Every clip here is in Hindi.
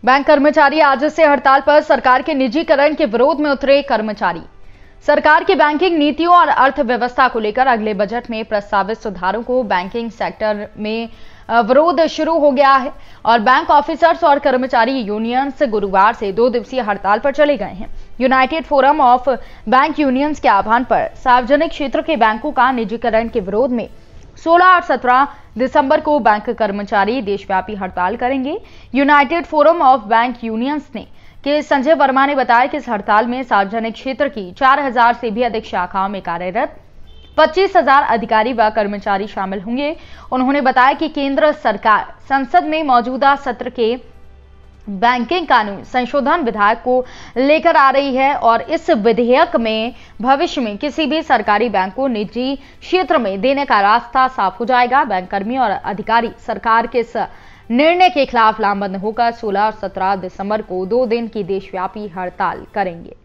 बैंक कर्मचारी आज से हड़ताल पर। सरकार के निजीकरण के विरोध में उतरे कर्मचारी। सरकार की बैंकिंग नीतियों और अर्थव्यवस्था को लेकर अगले बजट में प्रस्तावित सुधारों को बैंकिंग सेक्टर में विरोध शुरू हो गया है और बैंक ऑफिसर्स और कर्मचारी यूनियंस गुरुवार से 2 दिवसीय हड़ताल पर चले गए हैं। United Forum of Bank Unions के आह्वान पर सार्वजनिक क्षेत्र के बैंकों का निजीकरण के विरोध में 16 और 17 दिसंबर को बैंक कर्मचारी देशव्यापी हड़ताल करेंगे। United Forum of Bank Unions के संजय वर्मा ने बताया कि इस हड़ताल में सार्वजनिक क्षेत्र की 4000 से भी अधिक शाखाओं में कार्यरत 25,000 अधिकारी व कर्मचारी शामिल होंगे। उन्होंने बताया कि केंद्र सरकार संसद में मौजूदा सत्र के बैंकिंग कानून संशोधन विधेयक को लेकर आ रही है और इस विधेयक में भविष्य में किसी भी सरकारी बैंक को निजी क्षेत्र में देने का रास्ता साफ हो जाएगा। बैंककर्मी और अधिकारी सरकार के इस निर्णय के खिलाफ लामबंद होकर 16 और 17 दिसंबर को 2 दिन की देशव्यापी हड़ताल करेंगे।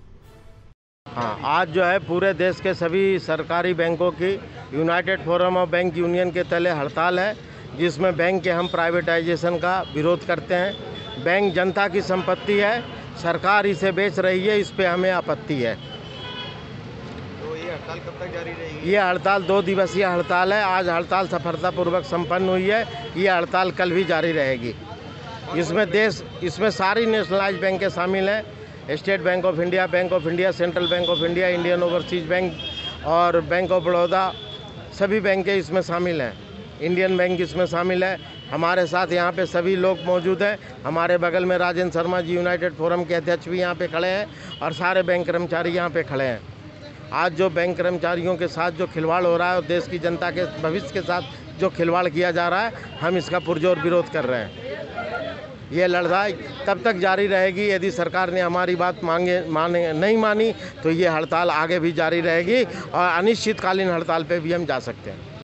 हाँ, आज जो है पूरे देश के सभी सरकारी बैंकों की United Forum of Bank Union के तले हड़ताल है, जिसमें बैंक के हम प्राइवेटाइजेशन का विरोध करते हैं। बैंक जनता की संपत्ति है, सरकार इसे बेच रही है, इस पे हमें आपत्ति है। तो ये हड़ताल कब तक जारी रहेगी? ये हड़ताल 2 दिवसीय हड़ताल है। आज हड़ताल सफलतापूर्वक संपन्न हुई है। ये हड़ताल कल भी जारी रहेगी। इसमें सारी नेशनलाइज बैंकें शामिल हैं। State Bank of India, Central Bank of India, Indian Overseas Bank और बैंक ऑफ बड़ौदा, सभी बैंकें इसमें शामिल हैं। इंडियन बैंक इसमें शामिल है। हमारे साथ यहाँ पे सभी लोग मौजूद हैं। हमारे बगल में राजेंद्र शर्मा जी यूनाइटेड फोरम के अध्यक्ष भी यहाँ पे खड़े हैं और सारे बैंक कर्मचारी यहाँ पे खड़े हैं। आज जो बैंक कर्मचारियों के साथ जो खिलवाड़ हो रहा है और देश की जनता के भविष्य के साथ जो खिलवाड़ किया जा रहा है, हम इसका पुरजोर विरोध कर रहे हैं। ये लड़ाई तब तक जारी रहेगी यदि सरकार ने हमारी बात नहीं मानी तो ये हड़ताल आगे भी जारी रहेगी और अनिश्चितकालीन हड़ताल पे भी हम जा सकते हैं।